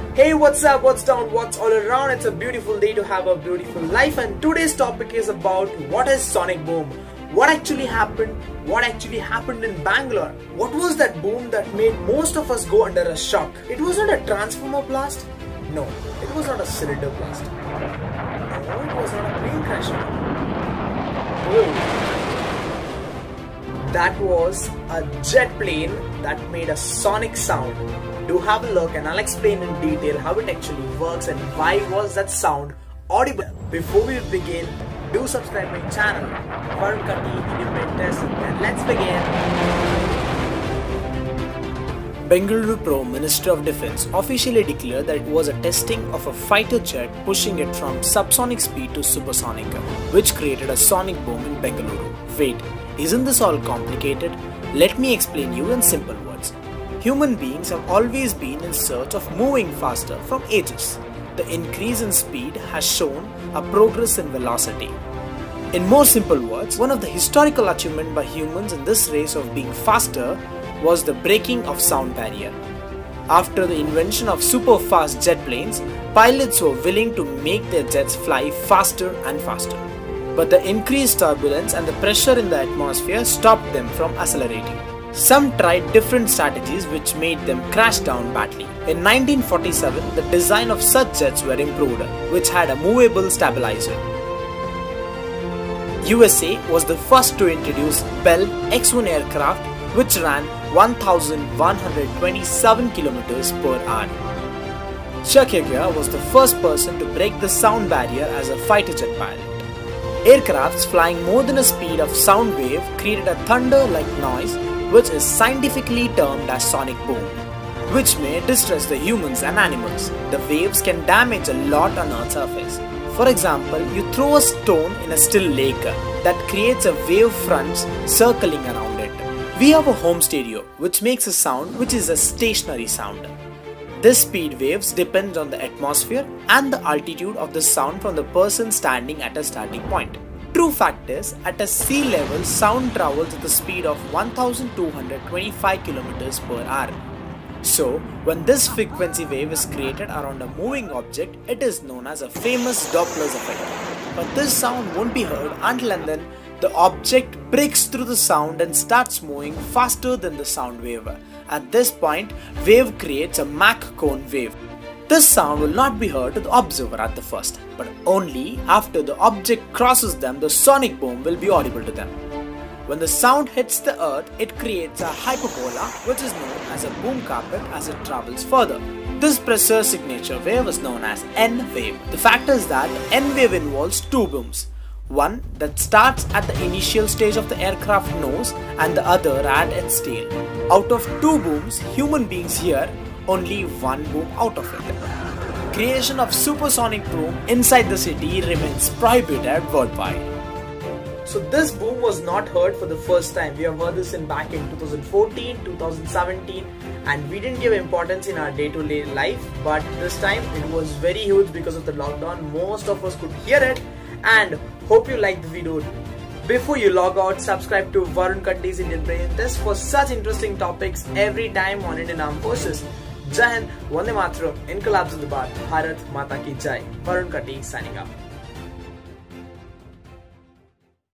Hey, what's up, what's down, what's all around? It's a beautiful day to have a beautiful life, and today's topic is about what is sonic boom. What actually happened in Bangalore? What was that boom that made most of us go under a shock? It wasn't a transformer blast. No, it was not a cylinder blast. No, it was not a plane crash. Oh. That was a jet plane that made a sonic sound. Do have a look and I'll explain in detail how it actually works and why was that sound audible. Before we begin, do subscribe my channel, Varun Katti Independent Test, and let's begin. Banglore Pro Minister of Defense officially declared that it was a testing of a fighter jet pushing it from subsonic speed to supersonic, which created a sonic boom in Bangalore. Wait, isn't this all complicated? Let me explain you in simple words. Human beings have always been in search of moving faster from ages. The increase in speed has shown a progress in velocity. In more simple words, one of the historical achievements by humans in this race of being faster was the breaking of sound barrier. After the invention of super fast jet planes, pilots were willing to make their jets fly faster and faster. But the increased turbulence and the pressure in the atmosphere stopped them from accelerating. Some tried different strategies which made them crash down badly. In 1947, the design of such jets were improved, which had a movable stabilizer. USA was the first to introduce Bell X-1 aircraft, which ran 1,127 km per hour. Shakespeare was the first person to break the sound barrier as a fighter jet pilot. Aircrafts flying more than a speed of sound wave created a thunder-like noise, which is scientifically termed as sonic boom, which may distress the humans and animals. The waves can damage a lot on Earth's surface. For example, you throw a stone in a still lake that creates a wave front circling around it. We have a home stereo which makes a sound which is a stationary sound. This speed waves depend on the atmosphere and the altitude of the sound from the person standing at a starting point. True fact is, at a sea level, sound travels at the speed of 1225 km per hour. So, when this frequency wave is created around a moving object, it is known as a famous Doppler's effect. But this sound won't be heard until and then the object breaks through the sound and starts moving faster than the sound wave. At this point, wave creates a Mach cone wave. This sound will not be heard to the observer at the first, but only after the object crosses them, the sonic boom will be audible to them. When the sound hits the earth, it creates a hyperbola, which is known as a boom carpet as it travels further. This pressure signature wave is known as N wave. The fact is that N wave involves two booms. One that starts at the initial stage of the aircraft nose and the other at its tail. Out of two booms, human beings hear only one boom out of it. Creation of supersonic boom inside the city remains prohibited worldwide. So this boom was not heard for the first time. We have heard this back in 2014, 2017, and we didn't give importance in our day-to-day life. But this time it was very huge because of the lockdown. Most of us could hear it, and hope you liked the video. Before you log out, subscribe to Varun Katti's Indian Brain Test for such interesting topics every time on Indian Armed Forces. Jai Hind, Vande Mataram, Inqilab Zindabad, Bharat Mata Ki Jai. Varun Katti signing up.